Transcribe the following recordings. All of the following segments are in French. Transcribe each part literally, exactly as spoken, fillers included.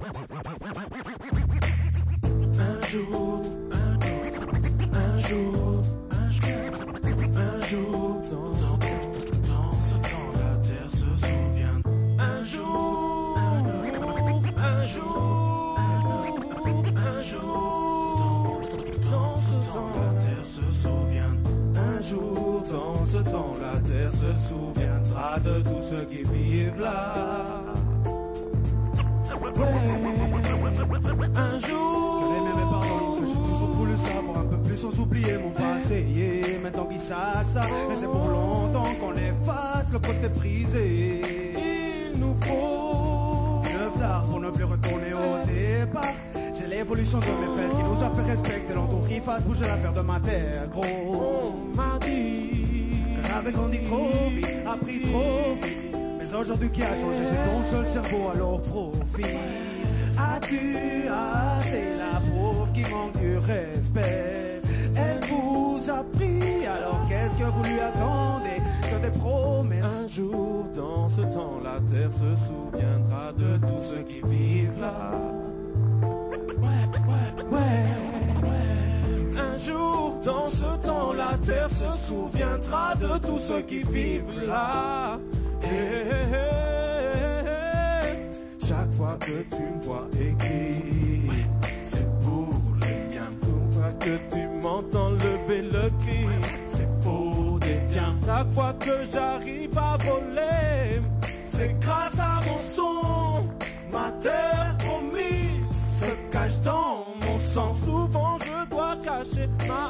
Un jour, un jour, un jour, un jour, dans ce temps, dans ce temps, la terre se souvient. Un jour, un jour, un jour, dans ce temps, la terre se souvient. Un jour, dans ce temps, la terre se souviendra de tous ceux qui vivent là. Ouais, un jour. J'aurais aimé pardon, j'ai toujours voulu savoir un peu plus sans oublier mon passé. Yeah, maintenant qu'ils savent ça, mais c'est pour longtemps qu'on efface le côté brisé. Il nous faut une œuvre d'art pour ne plus retourner au départ. C'est l'évolution de mes pères qui nous a fait respecter l'entour qui fasse bouger l'affaire de ma terre, gros. On m'a dit qu'on avait grandi trop vite, appris trop vite. Mais aujourd'hui qui a changé, c'est ton seul cerveau, alors profite. As-tu assez la pauvre qui manque du respect? Elle vous a pris, alors qu'est-ce que vous lui attendez? Que des promesses. Un jour, dans ce temps, la terre se souviendra de tous ceux qui vivent là. Ouais, ouais, ouais, ouais. Un jour, dans ce temps, la terre se souviendra de tous ceux qui vivent là. Hey, hey, hey, hey. Chaque fois que tu me vois écrire, c'est pour les tiens. Chaque fois que tu m'entends lever le cri, c'est pour les tiens. Chaque fois que j'arrive à voler, c'est grâce à mon son. Ma terre promise se cache dans mon sang. Souvent je dois cacher ma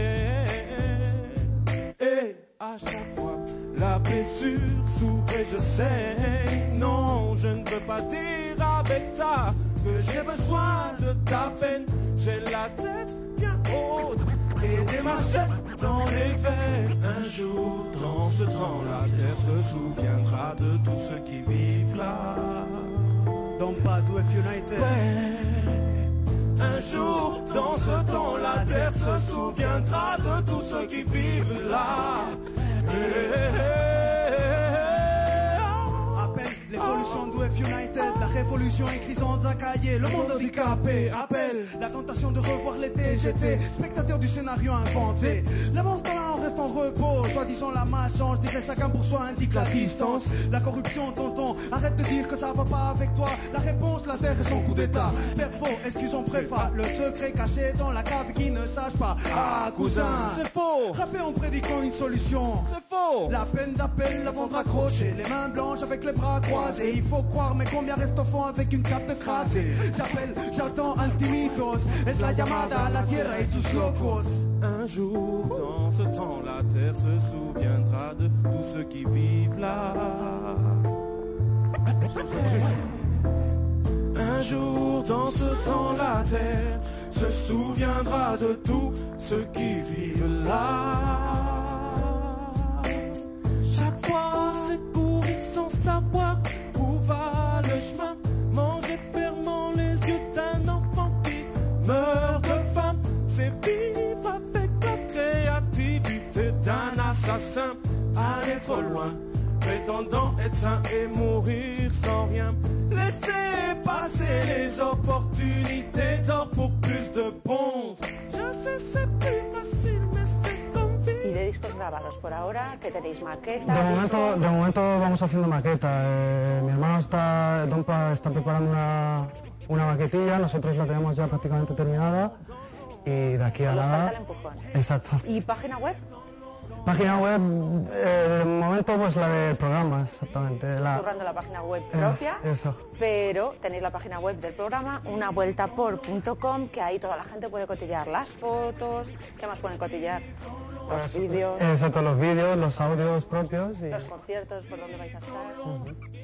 haine. Et à chaque fois la blessure s'ouvre et je saigne. Non, je ne veux pas dire avec ça que j'ai besoin de ta peine. J'ai la tête bien haute et des machettes dans les veines. Un jour, dans ce temps, la terre se souviendra de tous ceux qui vivent là. Don't bad with United. Ouais. Un jour, dans ce temps, la terre se souviendra de tous ceux qui vivent là. Appelle l'évolution de F United, la révolution écrite en Zakaye, le monde handicapé. Appelle la tentation de revoir les T G T, spectateur du scénario inventé. L'avance talent reste en repos, soi-disant la masse change, dirait chacun pour soi indique la distance. La corruption, tonton, arrête de dire que ça va pas avec toi. La réponse, la terre et son coup d'état. Père faux, excusons préfa, le secret caché dans la cave qui ne sache pas. Ah cousin, c'est faux. Rapper en prédiquant une solution, c'est faux. La peine d'appel, la ventre accroché, les mains blanches avec les bras croisés. Il faut croire, mais combien reste au fond avec une cape de crasé? J'appelle, j'attends Altimitos, es la llamada, la tierra et sus locos. Un jour, dans ce temps, la terre se souviendra de tous ceux qui vivent là. Un jour, dans ce temps, la terre se souviendra de tous ceux qui vivent là. Chaque fois, c'est courir sans savoir où va le chemin. Manger fermant les yeux d'un enfant qui meurt de faim. C'est vivre avec la créativité d'un assassin. Aller trop loin, prétendant être sain et mourir sans rien. Laisser passer les opportunités d'or pour plus de bronze. Je sais c'est plus facile, mais c'est comme vivre. ¿Y de discos grabados por ahora? ¿Qué tenéis, maqueta? De momento, de momento vamos haciendo maqueta. Eh, mi hermano está, Dompa está preparando una, una maquetilla, nosotros la tenemos ya prácticamente terminada. Y de aquí a Solo nada... falta el empujón. Exacto. ¿Y página web? Página web, eh, de momento pues la del programa, exactamente. La... Currando la página web propia, Es, eso. pero tenéis la página web del programa, una vuelta por punto com, que ahí toda la gente puede cotillear las fotos. ¿Qué más pueden cotillear? Los Pues, vídeos, Exacto, los vídeos, los audios propios. Y... los conciertos, por dónde vais a estar. Uh-huh.